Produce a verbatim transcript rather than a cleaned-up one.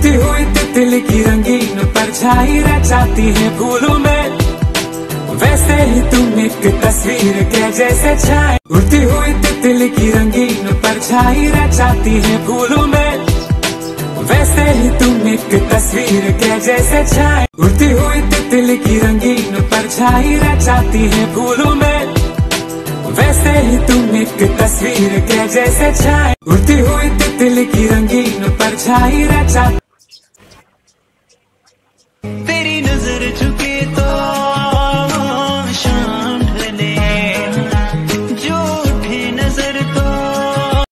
उड़ती हुई तितली की रंगीन परछाई रचाती है फूलों में, वैसे ही तुम एक तस्वीर के जैसे छाए। उड़ती हुई तितली की रंगीन परछाई रचाती है फूलों में, वैसे ही तुम एक तस्वीर के जैसे छाए। उड़ती हुई तितली की रंगीन परछाई रचाती है फूलों में, वैसे ही तुम एक तस्वीर के जैसे छाए। उड़ती हुई तितली की रंगीन परछाई रचा